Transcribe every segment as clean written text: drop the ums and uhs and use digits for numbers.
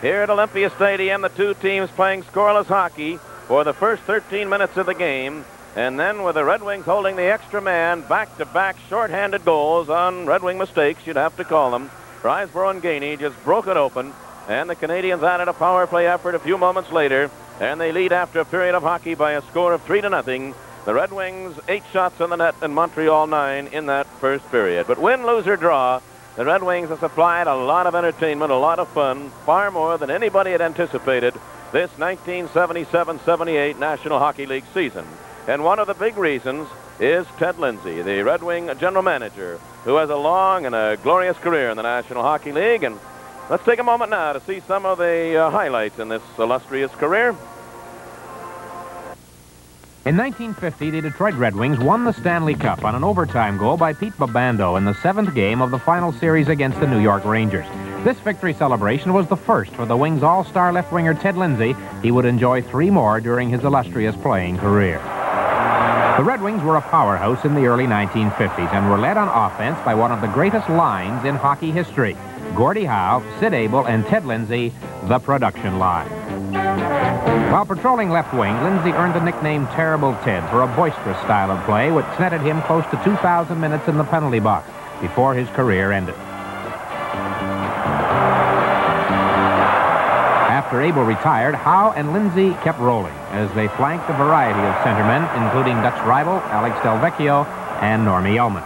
Here at Olympia Stadium, the two teams playing scoreless hockey for the first 13 minutes of the game. And then with the Red Wings holding the extra man, back-to-back shorthanded goals on Red Wing mistakes, you'd have to call them. Riseborough and Gainey just broke it open, and the Canadians added a power play effort a few moments later, and they lead after a period of hockey by a score of 3-0. The Red Wings 8 shots on the net and Montreal 9 in that first period. But win, lose, or draw, the Red Wings have supplied a lot of entertainment, a lot of fun, far more than anybody had anticipated this 1977-78 National Hockey League season. And one of the big reasons is Ted Lindsay, the Red Wing general manager, who has a long and a glorious career in the National Hockey League. And let's take a moment now to see some of the highlights in this illustrious career. In 1950, the Detroit Red Wings won the Stanley Cup on an overtime goal by Pete Babando in the 7th game of the final series against the New York Rangers. This victory celebration was the first for the Wings' all-star left winger Ted Lindsay. He would enjoy 3 more during his illustrious playing career. The Red Wings were a powerhouse in the early 1950s and were led on offense by one of the greatest lines in hockey history: Gordie Howe, Sid Abel, and Ted Lindsay, the production line. While patrolling left wing, Lindsay earned the nickname Terrible Ted for a boisterous style of play which netted him close to 2,000 minutes in the penalty box before his career ended. After Abel retired, Howe and Lindsay kept rolling as they flanked a variety of centermen, including Dutch rival Alex Delvecchio and Normie Ullman.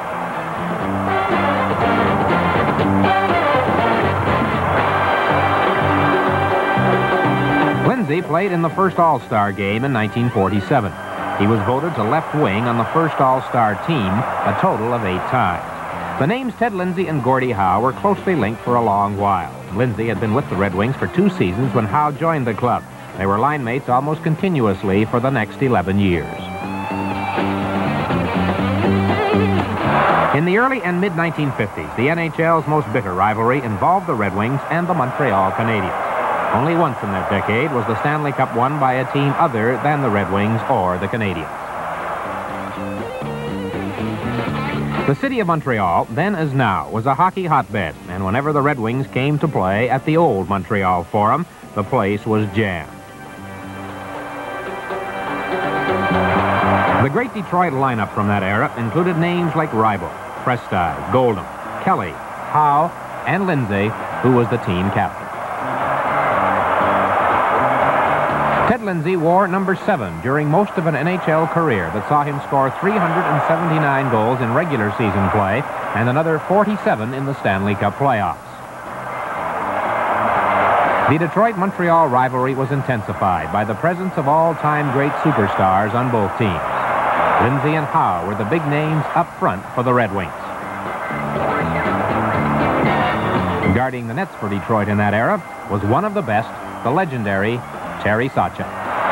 Lindsay played in the first All-Star game in 1947. He was voted to left wing on the first All-Star team a total of 8 times. The names Ted Lindsay and Gordie Howe were closely linked for a long while. Lindsay had been with the Red Wings for 2 seasons when Howe joined the club. They were line mates almost continuously for the next 11 years. In the early and mid-1950s, the NHL's most bitter rivalry involved the Red Wings and the Montreal Canadiens. Only once in that decade was the Stanley Cup won by a team other than the Red Wings or the Canadiens. The city of Montreal, then as now, was a hockey hotbed, and whenever the Red Wings came to play at the old Montreal Forum, the place was jammed. The great Detroit lineup from that era included names like Rybo, Prestide, Goldham, Kelly, Howe, and Lindsay, who was the team captain. Ted Lindsay wore number 7 during most of an NHL career that saw him score 379 goals in regular season play and another 47 in the Stanley Cup playoffs. The Detroit-Montreal rivalry was intensified by the presence of all-time great superstars on both teams. Lindsay and Howe were the big names up front for the Red Wings. Guarding the nets for Detroit in that era was one of the best, the legendary Terry Sawchuk.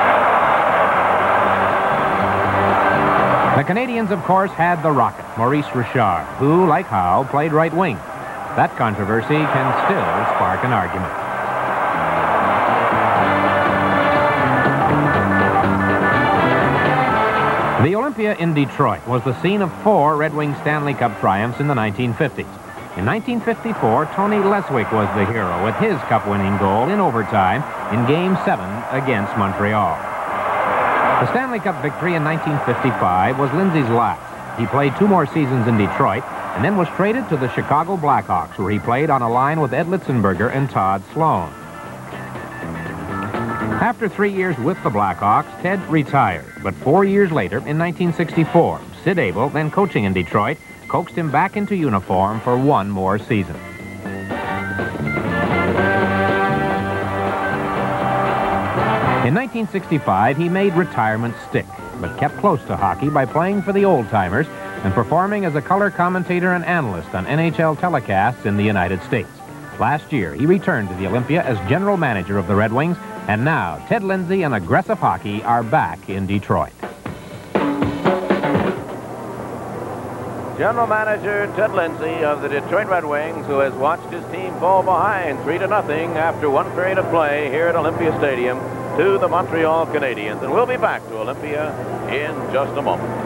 The Canadiens, of course, had the Rocket, Maurice Richard, who, like Howe, played right wing. That controversy can still spark an argument. The Olympia in Detroit was the scene of 4 Red Wing Stanley Cup triumphs in the 1950s. In 1954, Tony Leswick was the hero with his cup-winning goal in overtime in Game 7 against Montreal. The Stanley Cup victory in 1955 was Lindsay's last. He played 2 more seasons in Detroit and then was traded to the Chicago Blackhawks, where he played on a line with Ed Litzenberger and Todd Sloan. After 3 years with the Blackhawks, Ted retired, but 4 years later, in 1964, Sid Abel, then coaching in Detroit, coaxed him back into uniform for 1 more season. In 1965, he made retirement stick, but kept close to hockey by playing for the old-timers and performing as a color commentator and analyst on NHL telecasts in the United States. Last year, he returned to the Olympia as general manager of the Red Wings, and now Ted Lindsay and aggressive hockey are back in Detroit. General Manager Ted Lindsay of the Detroit Red Wings, who has watched his team fall behind 3-0 after 1 period of play here at Olympia Stadium to the Montreal Canadiens. And we'll be back to Olympia in just a moment.